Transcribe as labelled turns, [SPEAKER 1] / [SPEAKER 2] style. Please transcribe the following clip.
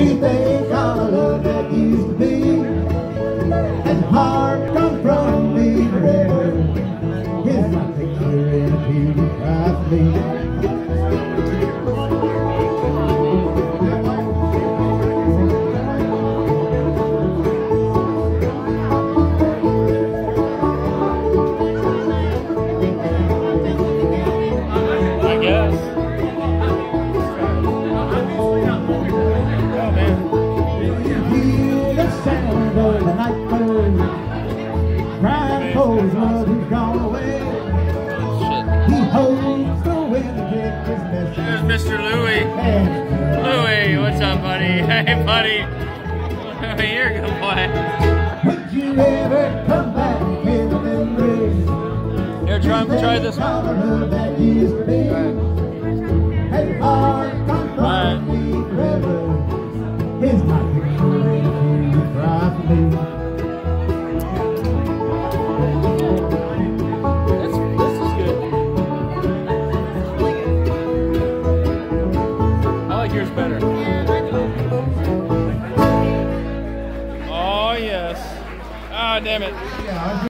[SPEAKER 1] We think all the love that used to be, and heart come from me forever. Here's my picture in a beauty cry for me.
[SPEAKER 2] There's Mr. Louie. Louie, what's up, buddy? Hey, buddy. You're a good boy.
[SPEAKER 1] Would you ever come back in the memories?
[SPEAKER 2] Here, try this one. Alright.
[SPEAKER 1] Here's my picture in a beauty cry for me.
[SPEAKER 2] This is good. I like yours better. Oh, yes. Ah, damn it.